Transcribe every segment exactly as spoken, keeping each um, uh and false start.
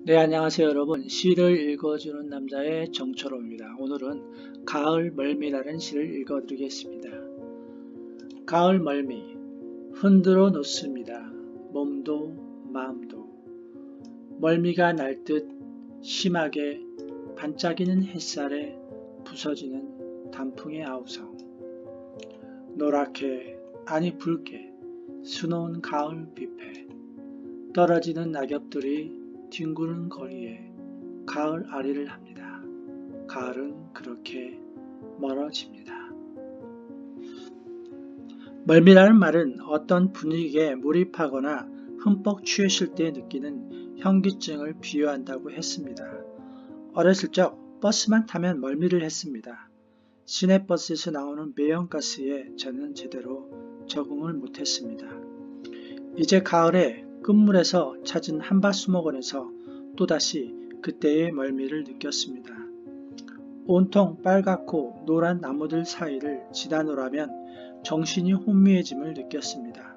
네, 안녕하세요 여러분. 시를 읽어주는 남자의 정철호입니다. 오늘은 가을 멀미라는 시를 읽어드리겠습니다. 가을 멀미 흔들어 놓습니다. 몸도 마음도 멀미가 날 듯 심하게 반짝이는 햇살에 부서지는 단풍의 아우성 노랗게 아니 붉게 수놓은 가을 뷔페 떨어지는 낙엽들이 뒹구는 거리에 가을 아리를 합니다. 가을은 그렇게 멀어집니다. 멀미라는 말은 어떤 분위기에 몰입하거나 흠뻑 취했을 때 느끼는 현기증을 비유한다고 했습니다. 어렸을 적 버스만 타면 멀미를 했습니다. 시내버스에서 나오는 매연가스에 저는 제대로 적응을 못했습니다. 이제 가을에 끝물에서 찾은 한밭수목원에서 또다시 그때의 멀미를 느꼈습니다. 온통 빨갛고 노란 나무들 사이를 지나노라면 정신이 혼미해짐을 느꼈습니다.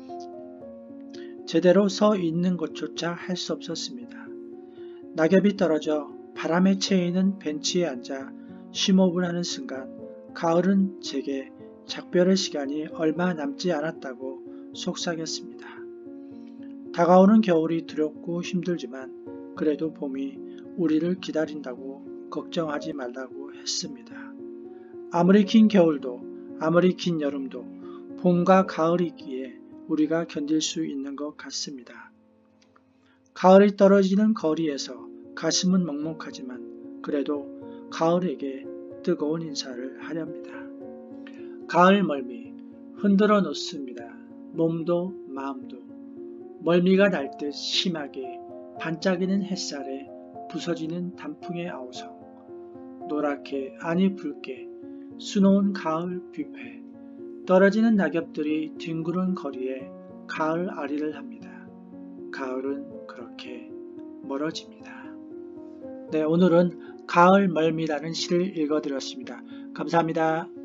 제대로 서 있는 것조차 할 수 없었습니다. 낙엽이 떨어져 바람에 채이는 벤치에 앉아 심호흡을 하는 순간 가을은 제게 작별의 시간이 얼마 남지 않았다고 속삭였습니다. 다가오는 겨울이 두렵고 힘들지만 그래도 봄이 우리를 기다린다고 걱정하지 말라고 했습니다. 아무리 긴 겨울도 아무리 긴 여름도 봄과 가을이 있기에 우리가 견딜 수 있는 것 같습니다. 가을이 떨어지는 거리에서 가슴은 먹먹하지만 그래도 가을에게 뜨거운 인사를 하렵니다. 가을 멀미 흔들어 놓습니다. 몸도 마음도 멀미가 날 듯 심하게 반짝이는 햇살에 부서지는 단풍의 아우성 노랗게 아니 붉게 수놓은 가을 뷔페 떨어지는 낙엽들이 뒹구는 거리에 가을 아리를 합니다. 가을은 그렇게 멀어집니다. 네, 오늘은 가을 멀미라는 시를 읽어드렸습니다. 감사합니다.